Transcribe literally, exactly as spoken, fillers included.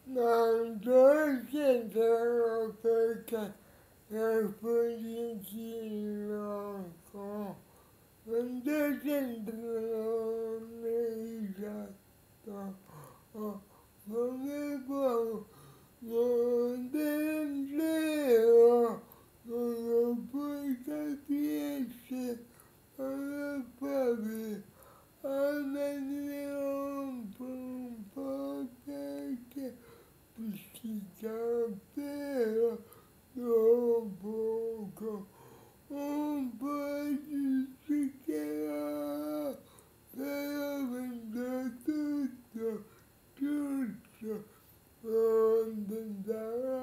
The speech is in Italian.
non so se sono perché la politica con non sentono esatto come può non zenzero non lo puoi capire se non lo provi a me un po' perché si capirà dopo poco un po' di zucchero però venga tutto giusto non andare